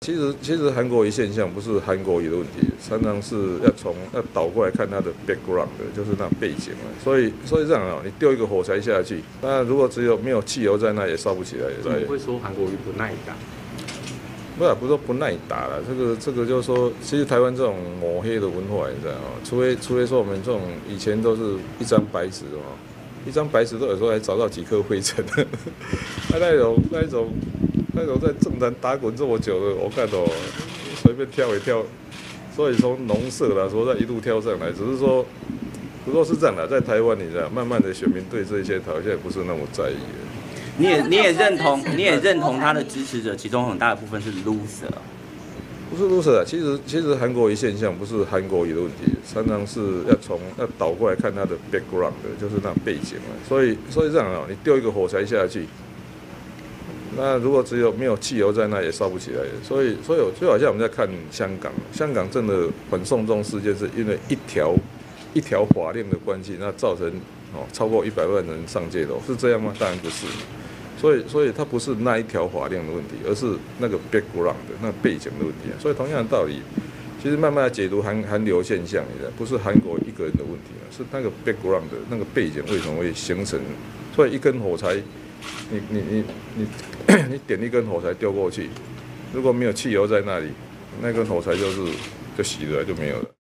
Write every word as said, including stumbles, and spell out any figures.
其实其实韩国瑜现象不是韩国瑜的问题，常常是要从要倒过来看他的 background 的，就是那背景嘛。所以所以这样啊，你丢一个火柴下去，那如果只有没有汽油在那，也烧不起来。 怎么会说韩国瑜不耐打？ 不是不是说不耐打了，这个这个就是说，其实台湾这种抹黑的文化，你知道吗？除非除非说我们这种以前都是一张白纸哦，一张白纸都有时候还找到几颗灰尘，那那种那一种。那种在政坛打滚这么久的，我看到、哦、随便跳一跳，所以从农舍啦，说再一路跳上来，只是说，不过是这样的，在台湾你知道，慢慢的选民对这些好像不是那么在意了。 你也你也认同，你也认同他的支持者，其中很大的部分是 loser。 不是 loser 啊，其实其实韩国瑜现象不是韩国瑜的问题，常常是要从要倒过来看他的 background 的，就是那背景嘛。所以所以这样啊，你丢一个火柴下去。那如果只有没有汽油在那，也烧不起来。所以，所以就好像我们在看香港，香港真的反送中事件是因为一条一条法令的关系，那造成哦超过一百万人上街头，是这样吗？当然不是。所以，所以它不是那一条法令的问题，而是那个 background 的那个背景的问题。所以同样的道理，其实慢慢的解读韩韩流现象，你知道，不是韩国一个人的问题，是那个 background 的那个背景为什么会形成？所以一根火柴。你你你你你点一根火柴丢过去，如果没有汽油在那里，那根火柴就是就熄了，就没有了。